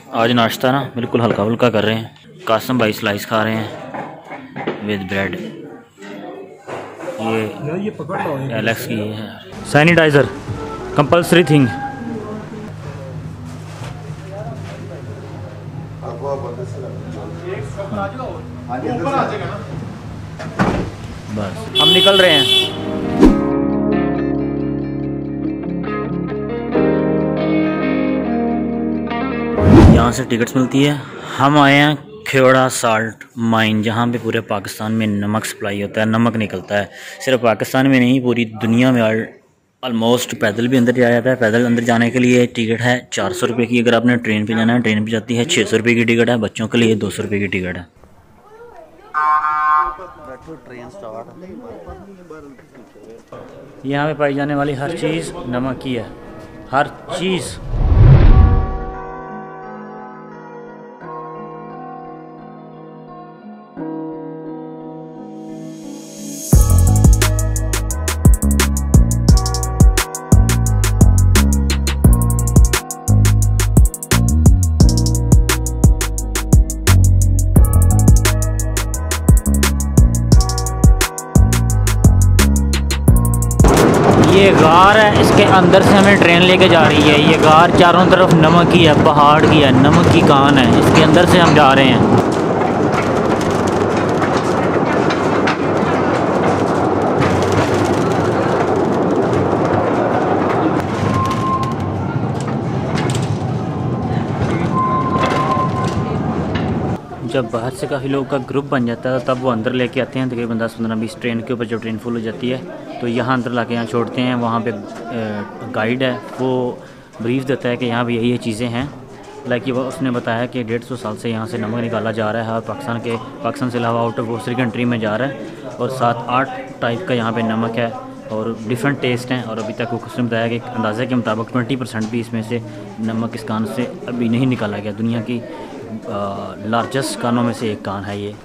आज नाश्ता ना बिल्कुल हल्का फुल्का कर रहे हैं। कासम भाई स्लाइस खा रहे हैं विद ब्रेड। ये पकड़ लो, एलेक्स की है। Sanitiser compulsory thing. बस हम निकल रहे हैं। यहाँ से टिकट्स मिलती है। हम आए हैं खेड़ा साल्ट माइन, जहाँ पे पूरे पाकिस्तान में नमक सप्लाई होता है, नमक निकलता है। सिर्फ पाकिस्तान में नहीं, पूरी दुनिया में ऑलमोस्ट। पैदल भी अंदर जाया जाता है। पैदल अंदर जाने के लिए टिकट है 400 रुपये की। अगर आपने ट्रेन पे जाना है, ट्रेन पे जाती है 600 रुपये की टिकट है। बच्चों के लिए 200 रुपये की टिकट है। यहाँ पे पाई जाने वाली हर चीज़ नमक की है, हर चीज़। ये गार है, इसके अंदर से हमें ट्रेन लेके जा रही है। ये गार चारों तरफ नमक की है, पहाड़ की है, नमक की कान है। इसके अंदर से हम जा रहे हैं। जब बाहर से काफ़ी लोगों का ग्रुप बन जाता है तब वो अंदर लेके आते हैं, तकरीबन 10-15-20 ट्रेन के ऊपर। जब ट्रेन फुल हो जाती है तो यहाँ अंदर लाके यहाँ छोड़ते हैं। वहाँ पे गाइड है, वो ब्रीफ देता है कि यहाँ पे यही चीज़ें हैं। लाइक वो उसने बताया कि 150 साल से यहाँ से नमक निकाला जा रहा है और पाकिस्तान से अलावा आउट ऑफ दूसरी कंट्री में जा रहा है। और 7-8 टाइप का यहाँ पे नमक है और डिफरेंट टेस्ट हैं। और अभी तक वो उसने बताया कि अंदाज़े के मुताबिक 20% भी इसमें से नमक इस कान से अभी नहीं निकाला गया। दुनिया की लार्जेस्ट कानों में से एक कान है ये।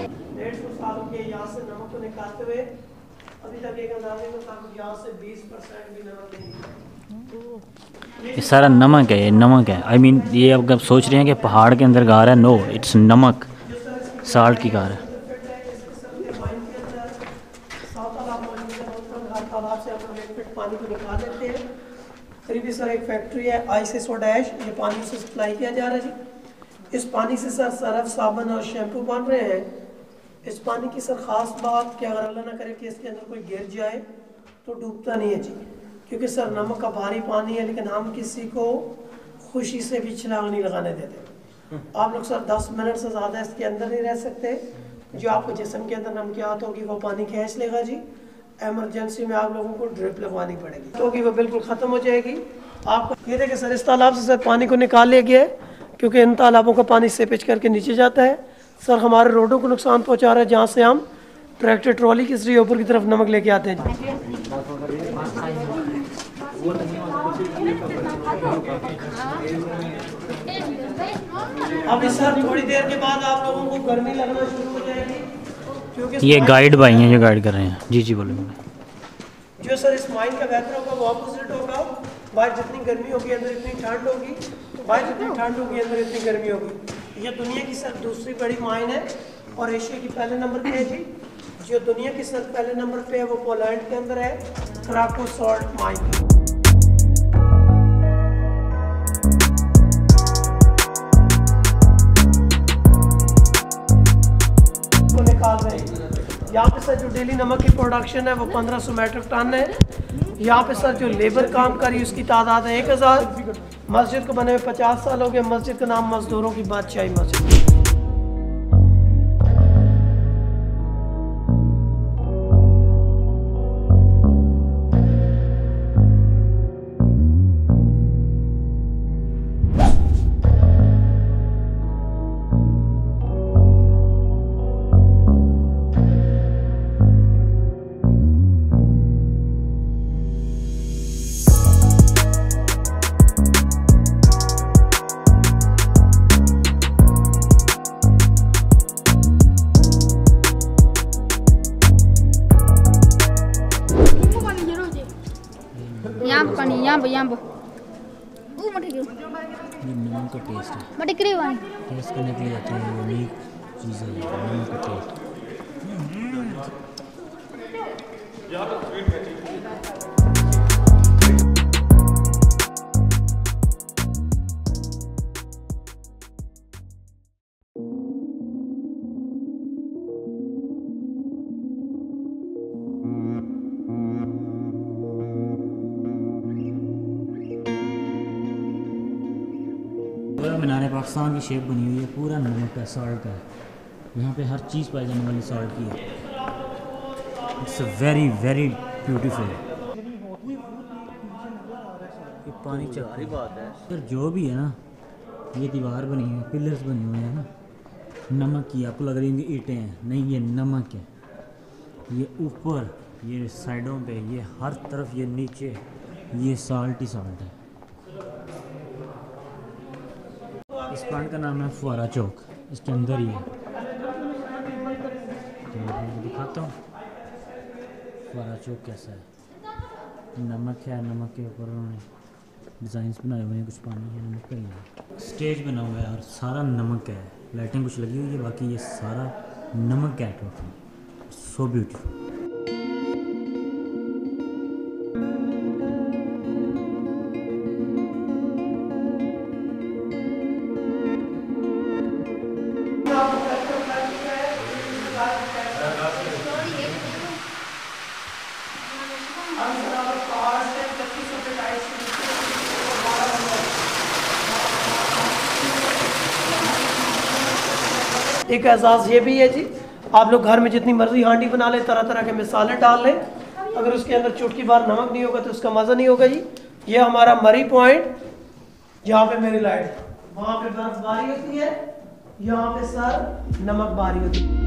ये सारा नमक है, ये नमक है। आई मीन ये अब सोच रहे हैं कि पहाड़ के अंदर गार है। नो, इट्स नमक, साल्ट की गार है। पानी को निकाल लेते हैं। करीबी सर एक फैक्ट्री है आईसी सोडा ऐश, ये पानी से सप्लाई किया जा रहा है जी। इस पानी से सर सरफ, साबुन और शैम्पू बन रहे हैं। इस पानी की सर ख़ास बात कि अगर अल्लाह ना करे कि इसके अंदर कोई गिर जाए तो डूबता नहीं है जी, क्योंकि सर नमक का भारी पानी है। लेकिन हम किसी को खुशी से भी छलांग नहीं लगाने देते। आप लोग सर 10 मिनट से ज़्यादा इसके अंदर नहीं रह सकते। जो आपको जिस्म के अंदर नमकियात होगी वो पानी खींच लेगा जी। एमरजेंसी में आप लोगों को ड्रिप लगवानी पड़ेगी, क्योंकि वो बिल्कुल ख़त्म हो जाएगी। आपको ये देखिए सर, इस तालाब से सर पानी को निकाल लिया गया है, क्योंकि इन तालाबों का पानी सीपेज करके नीचे जाता है। सर हमारे रोडों को नुकसान पहुंचा रहा है, जहाँ से हम ट्रैक्टर ट्रॉली के जरिए ऊपर की तरफ नमक लेके आते हैं। अब इस सर थोड़ी देर के बाद आप लोगों को गर्मी लगना शुरू हो जाएगी, क्योंकि ये गाइड भाई हैं जो गाइड कर रहे हैं। जी जी बोलो। जो सर इस माइन का वेदर होगा वो ऑपोजिट होगा। बाहर जितनी गर्मी होगी अंदर इतनी ठंड होगी, बाहर जितनी ठंड होगी अंदर इतनी गर्मी होगी। ये दुनिया की सर दूसरी बड़ी माइन है और एशिया की पहले नंबर पे है जी। जो दुनिया की सर पहले नंबर पे है वो पोलैंड के अंदर है, क्राको सॉल्ट माइन। यहाँ पे सर जो डेली नमक की प्रोडक्शन है वो 1500 मेट्रिक टन है। यहाँ पे सर जो लेबर काम कर रही है उसकी तादाद है 1000। मस्जिद को बने हुए 50 साल हो गए। मस्जिद का नाम मजदूरों की बादशाही मस्जिद। ये नमक का टेस्ट है, मटकरी वाली टेस्ट करने के लिए आते हैं। यूनिक चीज़ है ये नमक का टेस्ट। पूरा मीनार पाकिस्तान की शेप बनी हुई है, पूरा नमक का सॉल्ट का है। यहाँ पे हर चीज़ पाई जाने वाली सॉल्ट की है। It's very very beautiful. ये पानी चल बात है सर, जो भी है ना, ये दीवार बनी हुई है, पिलर्स बने हुए हैं ना नमक की। आपको लग रही है ईंटें हैं, नहीं ये नमक है। ये ऊपर, ये साइडों पे, ये हर तरफ, ये नीचे, ये साल्ट ही साल्ट है। इस प्लांट का नाम है फुआरा चौक, इसके अंदर ही है। तो मैं दिखाता हूँ फुआरा चौक कैसा है। नमक है, नमक के ऊपर उन्होंने डिज़ाइंस बनाए हुए हैं, कुछ पानी है, नमक का ही है। स्टेज बना हुआ है और सारा नमक का है। लाइटिंग कुछ लगी हुई है, बाकी ये सारा नमक का है टोटल। So beautiful. एक एहसास ये भी है जी, आप लोग घर में जितनी मर्जी हांडी बना लें, तरह तरह के मिसाले डाल लें, अगर उसके अंदर चुटकी बार नमक नहीं होगा तो उसका मज़ा नहीं होगा जी। ये हमारा मरी पॉइंट, जहाँ पे मेरी लाइट, वहाँ पे बर्फबारी होती है, यहाँ पे सर नमक बारी होती है।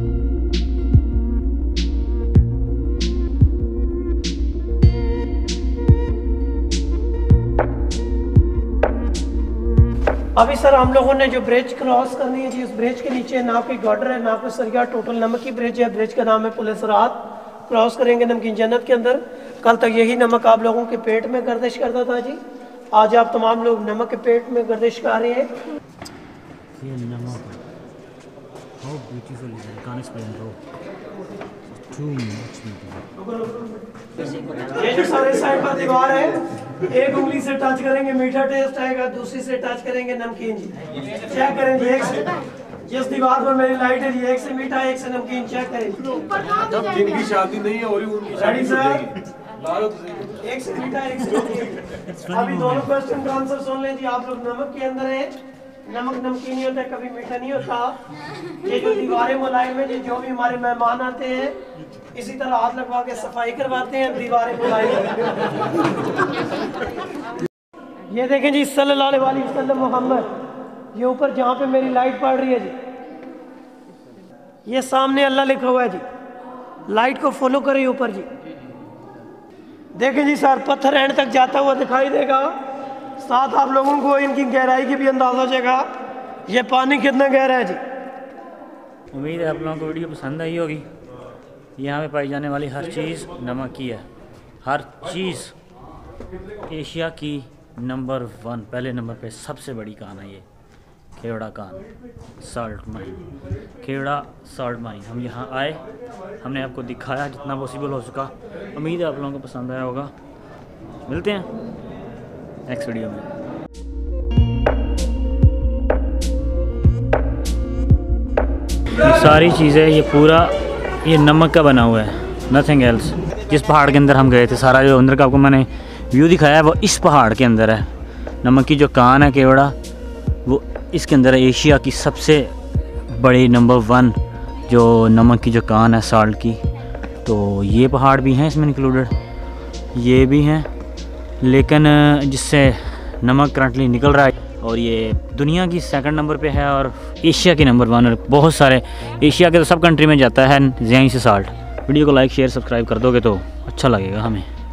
अभी सर हम लोगों ने जो ब्रिज क्रॉस करनी है जी, उस ब्रिज के नीचे ना कोई गार्डर है, ना कोई सरिया, टोटल नमक की ब्रिज है। ब्रिज का नाम है पुलिस रात। क्रॉस करेंगे नमकीन जन्नत के अंदर। कल तक यही नमक आप लोगों के पेट में गर्दिश करता था जी, आज आप तमाम लोग नमक के पेट में गर्दिश कर रहे हैं। ये नमक how beautiful is it, can't explain bro, too much beautiful. ये जो सारे साइड पर दीवार है, एक उंगली से टच करेंगे मीठा टेस्ट आएगा, दूसरी से टच करेंगे नमकीन जी। चेक करें जी, एक से जिस दीवार पर मेरी लाइट है जी, एक से मीठा एक से नमकीन, चेक करें। जिनकी शादी नहीं है और उनकी शादी सर, एक से मीठा एक से नमकीन। अभी दोनों क्वेश्चन का आंसर सुन लें जी। आप लोग नमक के अंदर है, नमक नमकीन नहीं होता, कभी मीठा नहीं होता। ये जो दीवारें मुलायम है जी, जो भी हमारे मेहमान आते हैं इसी तरह हाथ लगवा के सफाई करवाते हैं, दीवारें मुलायम। ये देखें जी, सल्लल्लाहु अलैहि वसल्लम मोहम्मद, ये ऊपर जहाँ पे मेरी लाइट पड़ रही है जी, ये सामने अल्लाह लिखा हुआ है जी। लाइट को फॉलो करें ऊपर जी। देखें जी सर, पत्थर एंड तक जाता हुआ दिखाई देगा, साथ आप लोगों को इनकी गहराई की भी अंदाजा हो जाएगा, ये पानी कितना गहरा है जी। उम्मीद है आप लोगों को वीडियो पसंद आई होगी। यहाँ पे पाई जाने वाली हर चीज़ नमक की है, हर चीज़। एशिया की नंबर 1, पहले नंबर पे सबसे बड़ी कान है ये खेवड़ा कान salt mine, Khewra salt mine. हम यहाँ आए, हमने आपको दिखाया जितना पॉसिबल हो सका। उम्मीद है आप लोगों को पसंद आया होगा। मिलते हैं नेक्स्ट वीडियो में। ये सारी चीज़ें, ये पूरा ये नमक का बना हुआ है, नथिंग एल्स। जिस पहाड़ के अंदर हम गए थे, सारा जो अंदर का आपको मैंने व्यू दिखाया है वो इस पहाड़ के अंदर है। नमक की जो कान है केवड़ा, वो इसके अंदर है। एशिया की सबसे बड़ी नंबर 1 जो नमक की जो कान है साल्ट की। तो ये पहाड़ भी हैं इसमें इंक्लूडेड, ये भी हैं, लेकिन जिससे नमक करंटली निकल रहा है। और ये दुनिया की 2nd नंबर पे है और एशिया की नंबर 1। और बहुत सारे एशिया के तो सब कंट्री में जाता है यहीं से साल्ट। वीडियो को लाइक शेयर सब्सक्राइब कर दोगे तो अच्छा लगेगा हमें।